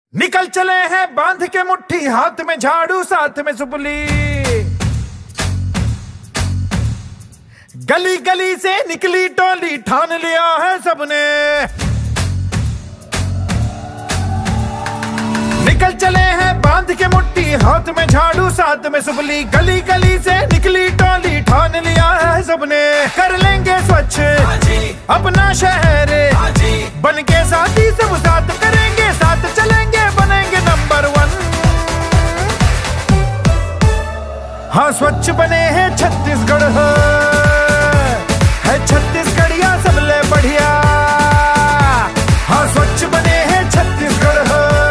निकल चले हैं बांध के मुट्ठी, हाथ में झाड़ू साथ में सुपली। गली गली से निकली टोली, ठान लिया है सबने। निकल चले हैं बांध के मुट्ठी, हाथ में झाड़ू साथ में सुपली। गली गली से निकली टोली, ठान लिया है सबने। कर लेंगे स्वच्छ अपना शहर, बन के साथी सब साथ करेंगे, साथ चलेंगे, बनेंगे नंबर 1। हाँ स्वच्छ बने हैं छत्तीसगढ़, है छत्तीसगढ़िया सबले बढ़िया। हाँ स्वच्छ बने हैं छत्तीसगढ़,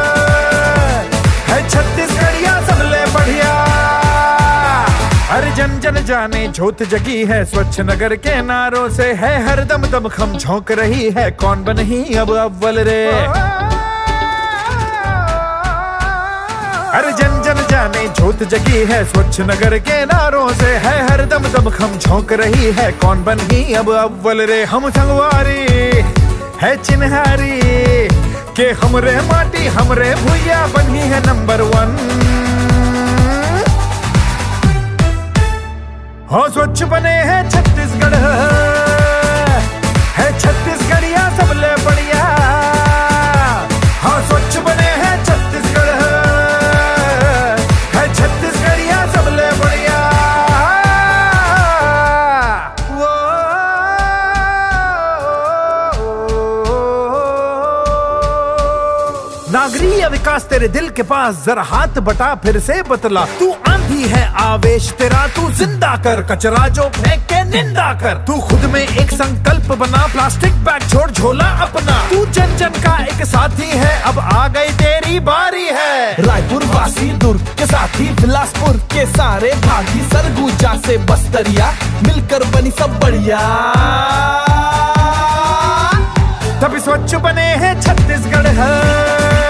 है छत्तीसगढ़िया सबले बढ़िया। हर जन जन जाने ज्योत जगी है, स्वच्छ नगर के नारों से है हरदम दमखम झोंक रही है। कौन बनी अब अव्वल रे, हर जन जन जाने ज्योत जगी है, स्वच्छ नगर के नारों से है हरदम दमखम झोंक रही है। कौन बनी अब अव्वल रे, हम संगवारी है चिन्हारी के हमरे माटी हमरे भुइया बनी है नंबर 1। हो स्वच्छ बने हैं छत्तीसगढ़, है छत्तीसगढ़िया सबले बढ़िया। हाँ स्वच्छ बने हैं छत्तीसगढ़, है छत्तीसगढ़िया सबले बढ़िया। नागरीय विकास तेरे दिल के पास, जरा हाथ बटा फिर से बतला। तू आंधी है आवेश तेरा, तू जिंदा कर कचरा जो फेंक के निंदा कर। तू खुद में एक संकल्प बना, प्लास्टिक बैग छोड़ झोला अपना। तू जन जन का एक साथी है, अब आ गई तेरी बारी है। रायपुर वासी दुर्ग के साथी, बिलासपुर के सारे भागी, सरगुजा से बस्तरिया मिलकर बनी सब बढ़िया। तभी स्वच्छ बने हैं छत्तीसगढ़।